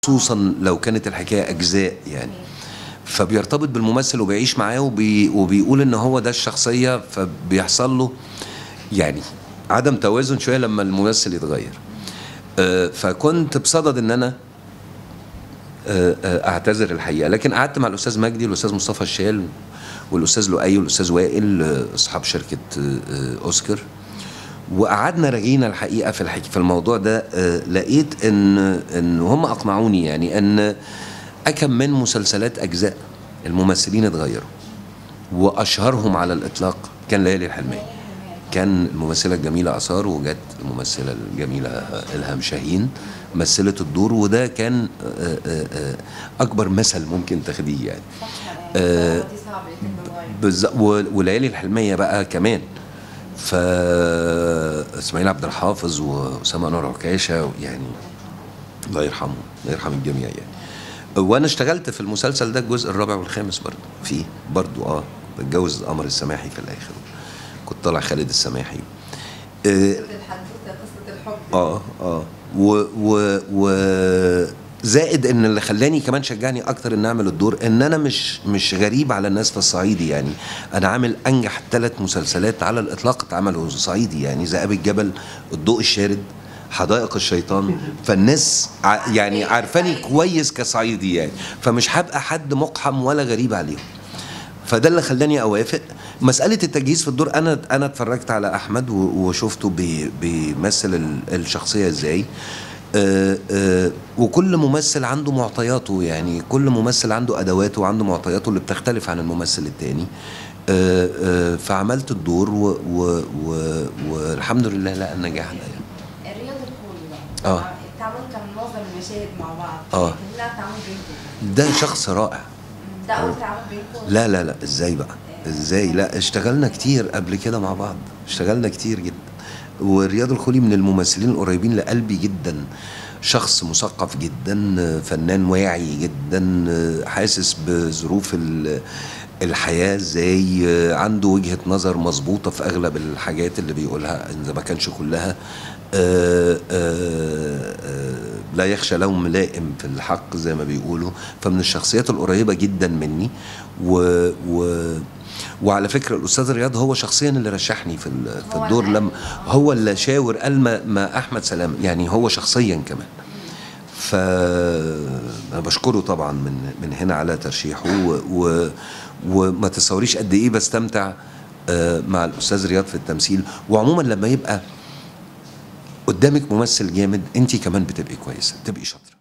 خصوصا لو كانت الحكايه اجزاء يعني، فبيرتبط بالممثل وبيعيش معاه وبيقول ان هو ده الشخصيه، فبيحصل له يعني عدم توازن شويه لما الممثل يتغير. فكنت بصدد ان انا اعتذر الحقيقه، لكن قعدت مع الاستاذ مجدي والاستاذ مصطفى الشال والاستاذ لؤي والاستاذ وائل اصحاب شركه اوسكار، وقعدنا رغينا الحقيقه في الموضوع ده. لقيت ان هم اقنعوني يعني ان اكم من مسلسلات اجزاء الممثلين اتغيروا، واشهرهم على الاطلاق كان ليالي الحلميه. كان الممثله الجميله اثار، وجت الممثله الجميله الهام شاهين مثلت الدور، وده كان اكبر مثل ممكن تاخديه يعني. وليالي الحلميه بقى كمان، اسماعيل عبد الحافظ واسامه انور عكاشه يعني، الله يرحمه، الله يرحم الجميع يعني. وانا اشتغلت في المسلسل ده الجزء الرابع والخامس برضه فيه برضه بتجوز قمر السماحي في الاخر، كنت طالع خالد السماحي. قصه الحب زائد ان اللي خلاني كمان شجعني اكتر ان اعمل الدور ان انا مش غريب على الناس في الصعيدي يعني. انا عامل انجح 3 مسلسلات على الاطلاق اتعملوا صعيدي يعني، ذئاب الجبل، الضوء الشارد، حدائق الشيطان. فالناس يعني عارفاني كويس كصعيدي يعني، فمش هبقى حد مقحم ولا غريب عليهم. فده اللي خلاني اوافق. مساله التجهيز في الدور، انا اتفرجت على احمد وشفته بيمثل الشخصيه ازاي. وكل ممثل عنده معطياته يعني، كل ممثل عنده ادواته وعنده معطياته اللي بتختلف عن الممثل التاني. فعملت الدور والحمد لله لقى النجاح ده يعني. الرياض الخولي بقى التعامل كان معظم المشاهد مع بعض، لكن لا التعامل بينكم ده شخص رائع. ده اول تعامل بينكم؟ لا ازاي بقى؟ ازاي؟ لا اشتغلنا كتير قبل كده مع بعض، اشتغلنا كتير جدا. ورياض الخولي من الممثلين القريبين لقلبي جدا، شخص مثقف جدا، فنان واعي جدا، حاسس بظروف الحياة ازاي، عنده وجهة نظر مظبوطة في اغلب الحاجات اللي بيقولها اذا ما كانش كلها. لا يخشى لوم لائم في الحق زي ما بيقولوا. فمن الشخصيات القريبة جدا مني. وعلى فكرة الأستاذ رياض هو شخصيا اللي رشحني في الدور، لما هو اللي شاور قال ما أحمد سلام يعني، هو شخصيا كمان. فأنا بشكره طبعا من هنا على ترشيحه. وما تصوريش قد إيه بستمتع مع الأستاذ رياض في التمثيل. وعموما لما يبقى قدامك ممثل جامد انت كمان بتبقي كويسة، بتبقي شاطرة.